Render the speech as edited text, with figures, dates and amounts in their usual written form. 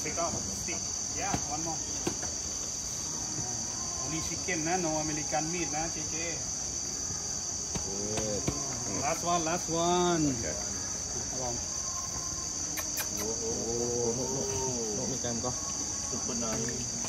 Take off stick. Yeah, one more. Only chicken, no American meat, JJ. Good. Last one. Okay. Come on. Oh, no, may cam ko. Super nice.